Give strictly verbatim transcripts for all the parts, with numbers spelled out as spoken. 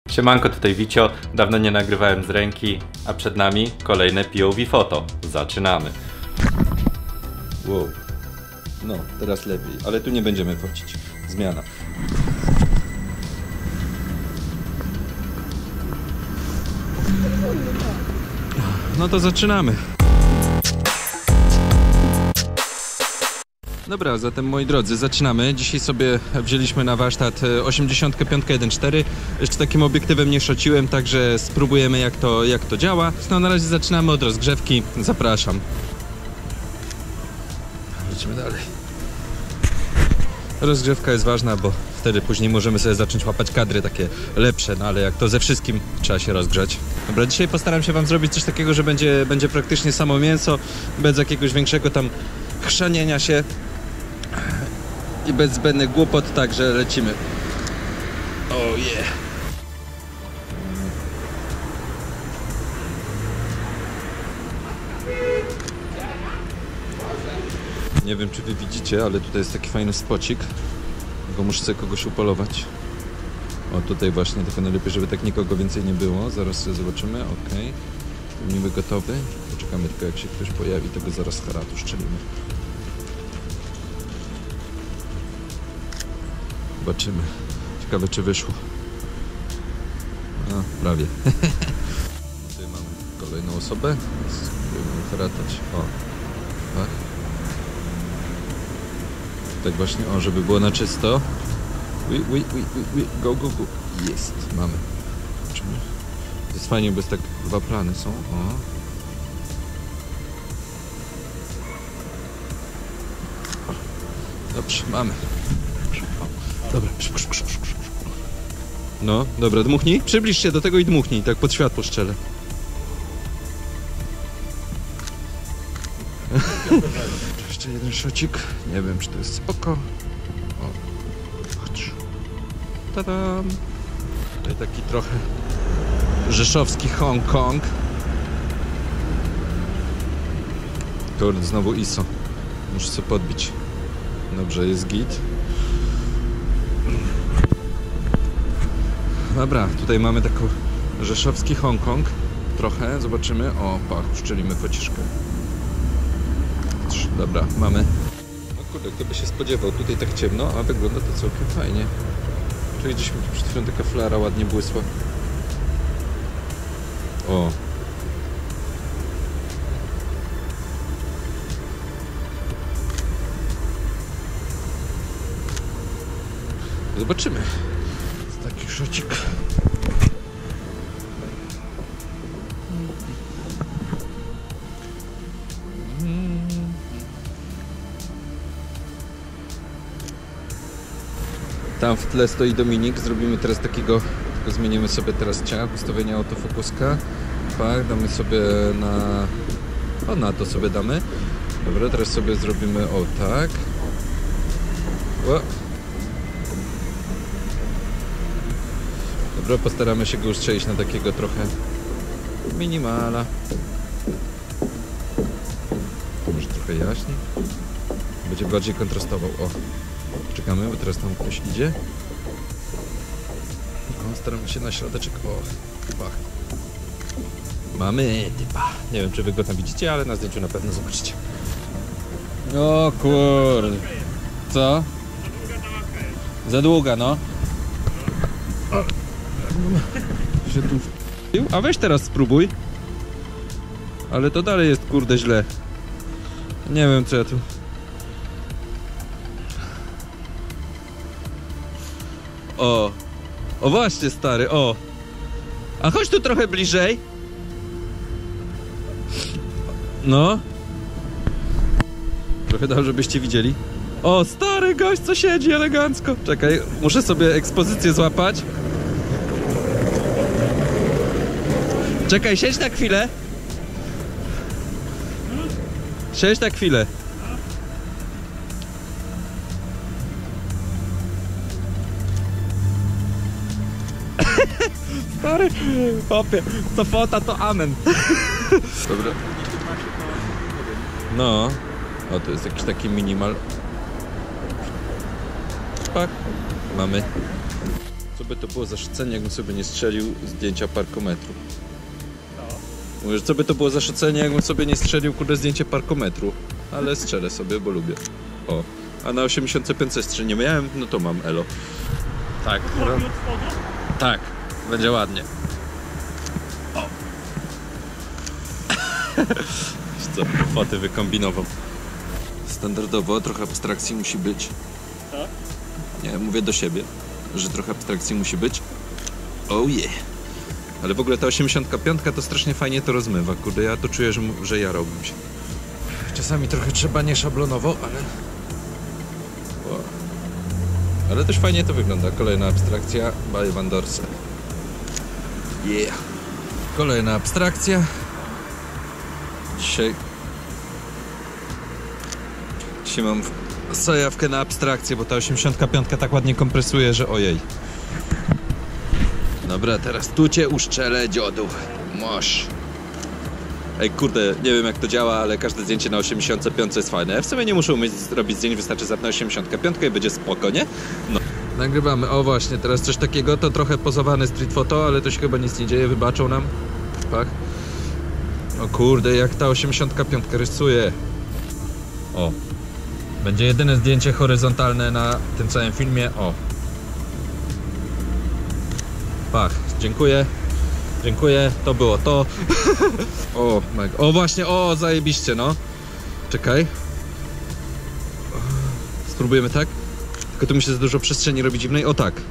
Siemanko, tutaj Wicio. Dawno nie nagrywałem z ręki, a przed nami kolejne P O V foto. Zaczynamy. Wow. No, teraz lepiej, ale tu nie będziemy focić. Zmiana. No to zaczynamy. Dobra, zatem moi drodzy, zaczynamy. Dzisiaj sobie wzięliśmy na warsztat osiemdziesiąt pięć jeden cztery. Jeszcze takim obiektywem nie szociłem, także spróbujemy jak to, jak to działa. No na razie zaczynamy od rozgrzewki. Zapraszam. Lecimy dalej. Rozgrzewka jest ważna, bo wtedy później możemy sobie zacząć łapać kadry takie lepsze, no ale jak to ze wszystkim, trzeba się rozgrzać. Dobra, dzisiaj postaram się wam zrobić coś takiego, że będzie, będzie praktycznie samo mięso, bez jakiegoś większego tam chrzanienia się i bez zbędnych głupot, także lecimy. Oh yeah. Nie wiem, czy wy widzicie, ale tutaj jest taki fajny spocik. Tylko muszę sobie kogoś upolować. O, tutaj właśnie, tylko najlepiej, żeby tak nikogo więcej nie było. Zaraz sobie zobaczymy, ok. Niby gotowy. Poczekamy tylko, jak się ktoś pojawi, tego zaraz haratu szczelimy. Zobaczymy. Ciekawe, czy wyszło. No, prawie. Tutaj mamy kolejną osobę. Spróbujemy haratać. O, tak. Tak właśnie, o, żeby było na czysto. Ui, ui, ui, ui, go, go, go. Jest, mamy. Zobaczymy. To jest fajnie, bo jest tak dwa plany są. O. Dobrze, mamy. Dobra. No, dobra, dmuchnij. Przybliż się do tego i dmuchnij, tak pod światło szczelę. Jeszcze jeden szocik. Nie wiem, czy to jest spoko. O. Chodź. Tadam. Tutaj taki trochę rzeszowski Hongkong. Kurde, znowu I S O. Muszę sobie podbić. Dobrze, jest git. Dobra, tutaj mamy taką rzeszowski Hongkong. Trochę, zobaczymy. O, pach, uszczelimy kociszkę. Dobra, mamy. No kurde, kto by się spodziewał, tutaj tak ciemno, a wygląda to całkiem fajnie. Czyli gdzieś mi przed chwilą taka flara ładnie błysła. O. Zobaczymy. Taki szocik. Tam w tle stoi Dominik. Zrobimy teraz takiego, tylko zmienimy sobie teraz ciach, ustawienia autofokuska. Tak, damy sobie na... O, na to sobie damy. Dobra, teraz sobie zrobimy o tak. O. Dobra, postaramy się go ustrzelić na takiego trochę minimala. Może trochę jaśniej. Będzie bardziej kontrastował. O. Czekamy, bo teraz tam ktoś idzie. O, staramy się na środeczek. O, pach. Mamy typa. Nie wiem, czy wy go tam widzicie, ale na zdjęciu na pewno zobaczycie. O kurde. Co? Za długa, no. Się tu... A weź teraz spróbuj. Ale to dalej jest kurde źle. Nie wiem, co ja tu... O, o właśnie stary, o. A chodź tu trochę bliżej. No. Trochę dał, żebyście widzieli. O, stary gość, co siedzi elegancko. Czekaj, muszę sobie ekspozycję złapać. Czekaj, siedź na chwilę. Siedź na chwilę. Stary, popie, co fota to amen. Dobra. No. O, to jest jakiś taki minimal. Pak. Mamy. Co by to było zaszczycenie, jakbym sobie nie strzelił zdjęcia parkometru. No. Mówisz, co by to było zaszczycenie, jakbym sobie nie strzelił, kurde, zdjęcie parkometru. Ale strzelę sobie, bo lubię. O. A na osiemdziesiąt pięć jeszcze nie miałem, no to mam elo. Tak. Od spodu? Tak. Będzie ładnie. O. Co, foty wykombinował. Standardowo trochę abstrakcji musi być. Tak? Nie, mówię do siebie, że trochę abstrakcji musi być. Oh yeah. Ale w ogóle ta osiemdziesiąt pięć to strasznie fajnie to rozmywa. Kurde, ja to czuję, że, że jarałbym się. Czasami trochę trzeba nie szablonowo, ale... O. Ale też fajnie to wygląda. Kolejna abstrakcja by Van Dorse. Yeah. Kolejna abstrakcja. Dzisiaj... Dzisiaj mam zajawkę na abstrakcję, bo ta osiemdziesiąt pięć tak ładnie kompresuje, że ojej. Dobra, teraz tu cię uszczelę, dziodu. Moż. Ej, kurde, nie wiem jak to działa, ale każde zdjęcie na osiemdziesiąt pięć jest fajne. W sumie nie muszę umieć robić zdjęć, wystarczy zapnąć osiemdziesiąt pięć i będzie spoko, nie? No. Nagrywamy, o właśnie, teraz coś takiego, to trochę pozowane street photo, ale to się chyba nic nie dzieje, wybaczą nam. Tak. O kurde, jak ta osiemdziesiąt pięć rysuje. O. Będzie jedyne zdjęcie horyzontalne na tym całym filmie, o. Pach, dziękuję. Dziękuję, to było to. O, mega. O właśnie, o, zajebiście, no. Czekaj. Spróbujemy tak? Tylko tu mi się za dużo przestrzeni robi dziwnej. O tak.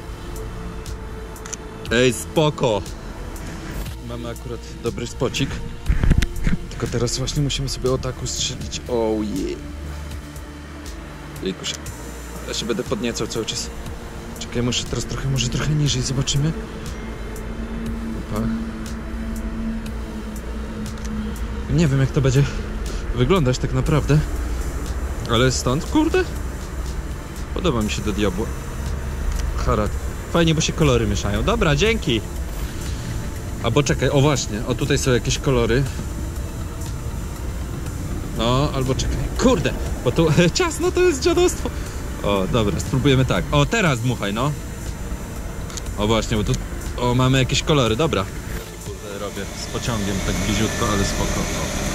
Ej, spoko. Mamy akurat dobry spocik. Tylko teraz właśnie musimy sobie o tak ustrzelić. Oh yeah. Jejkuś. Ja się będę podniecał cały czas. Czekaj, muszę teraz trochę, może trochę niżej, zobaczymy. Opa. Nie wiem jak to będzie wyglądać tak naprawdę. Ale stąd, kurde. Podoba mi się do diabła. Harat. Fajnie, bo się kolory mieszają. Dobra, dzięki. Albo czekaj, o właśnie, o tutaj są jakieś kolory. No, albo czekaj. Kurde, bo tu ciasno to jest dziadostwo. O, dobra, spróbujemy tak. O, teraz dmuchaj, no. O właśnie, bo tu... O, mamy jakieś kolory, dobra. Kurde, robię z pociągiem tak bliziutko, ale spoko. O.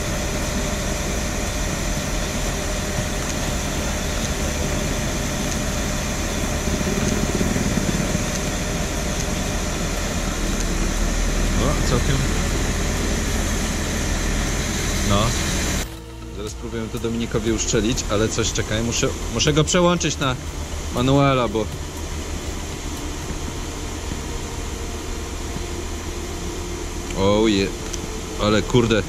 O, całkiem... No. Zaraz spróbujemy to Dominikowi uszczelić, ale coś, czekaj, muszę, muszę go przełączyć na manuala, bo... Oje, ale kurde.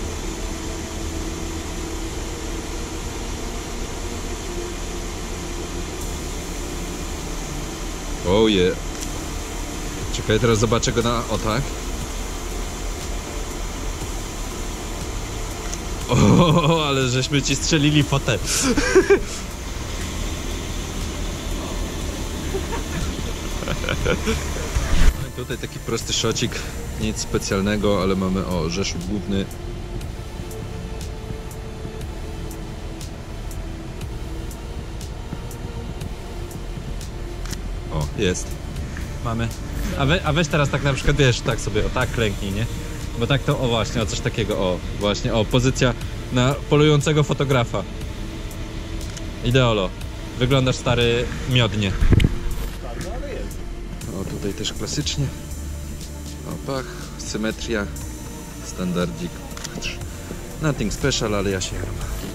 Oje. Czekaj, teraz zobaczę go na... O tak. O, ale żeśmy ci strzelili fotę. Tutaj taki prosty szocik, nic specjalnego, ale mamy, o, Rzeszów Główny. O, jest. Mamy. A, we, a weź teraz tak na przykład, wiesz, tak sobie, o tak klęknij, nie? Bo tak to, o właśnie, o coś takiego, o, właśnie, o, pozycja na polującego fotografa. Ideolo. Wyglądasz, stary, miodnie. Bardzo, ale jest. O, tutaj też klasycznie. O, pach, symetria, standardzik. Nothing special, ale ja się jaram.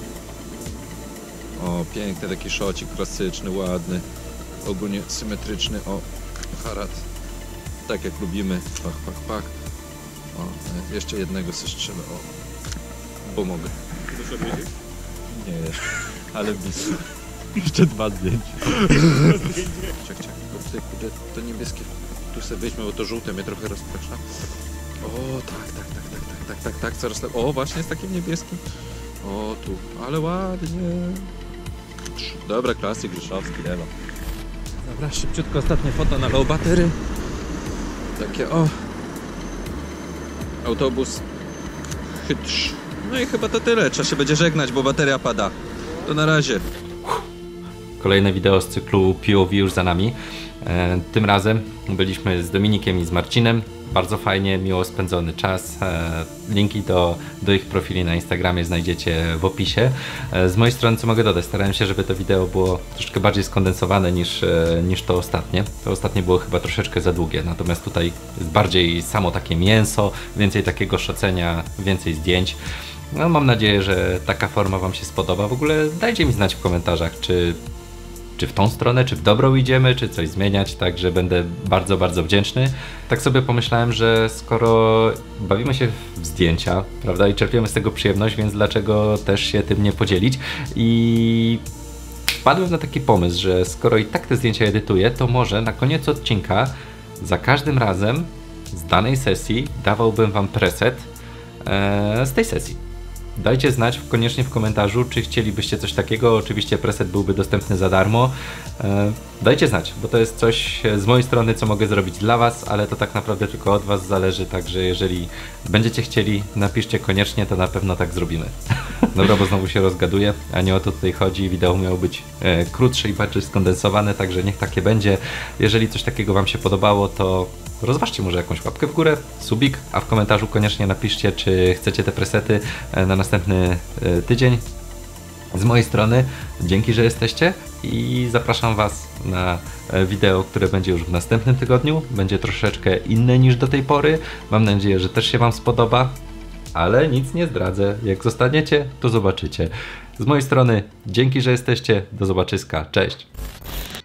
O, piękny taki szocik, klasyczny, ładny. Ogólnie symetryczny, o, harat. Tak jak lubimy, pach, pach, pach. O, jeszcze jednego sobie strzelę, o, bo mogę. Doszedłeś? Nie, ale blisko. Jeszcze dwa zdjęcia. Czek, czek, tutaj, kurde, to niebieskie tu sobie weźmy, bo to żółte mnie trochę rozprasza. O, tak, tak, tak, tak, tak, tak, tak, tak, coraz tak. O, właśnie jest takim niebieskim. O, tu, ale ładnie. Dobra, klasyk rzeszowski, lewa. Dobra, szybciutko ostatnie foto na low battery. Takie, o. Autobus. Chytrz. No i chyba to tyle. Trzeba się będzie żegnać, bo bateria pada. To na razie. Kolejne wideo z cyklu P O V już za nami. E, tym razem byliśmy z Dominikiem i z Marcinem. Bardzo fajnie, miło spędzony czas. E, linki do, do ich profili na Instagramie znajdziecie w opisie. E, z mojej strony co mogę dodać? Starałem się, żeby to wideo było troszeczkę bardziej skondensowane niż, e, niż to ostatnie. To ostatnie było chyba troszeczkę za długie, natomiast tutaj jest bardziej samo takie mięso, więcej takiego szocenia, więcej zdjęć. No, mam nadzieję, że taka forma Wam się spodoba. W ogóle dajcie mi znać w komentarzach, czy czy w tą stronę, czy w dobrą idziemy, czy coś zmieniać, także będę bardzo, bardzo wdzięczny. Tak sobie pomyślałem, że skoro bawimy się w zdjęcia, prawda, i czerpiemy z tego przyjemność, więc dlaczego też się tym nie podzielić? I wpadłem na taki pomysł, że skoro i tak te zdjęcia edytuję, to może na koniec odcinka za każdym razem z danej sesji dawałbym Wam preset ee, z tej sesji. Dajcie znać koniecznie w komentarzu, czy chcielibyście coś takiego. Oczywiście preset byłby dostępny za darmo. Dajcie znać, bo to jest coś z mojej strony, co mogę zrobić dla Was, ale to tak naprawdę tylko od Was zależy, także jeżeli będziecie chcieli, napiszcie koniecznie, to na pewno tak zrobimy. Dobra, bo znowu się rozgaduję, a nie o to tutaj chodzi. Wideo miało być e, krótsze i bardziej skondensowane, także niech takie będzie. Jeżeli coś takiego Wam się podobało, to rozważcie może jakąś łapkę w górę, subik, a w komentarzu koniecznie napiszcie, czy chcecie te presety na następny tydzień. Z mojej strony dzięki, że jesteście i zapraszam Was na wideo, które będzie już w następnym tygodniu. Będzie troszeczkę inne niż do tej pory. Mam nadzieję, że też się Wam spodoba, ale nic nie zdradzę. Jak zostaniecie, to zobaczycie. Z mojej strony dzięki, że jesteście. Do zobaczyska. Cześć!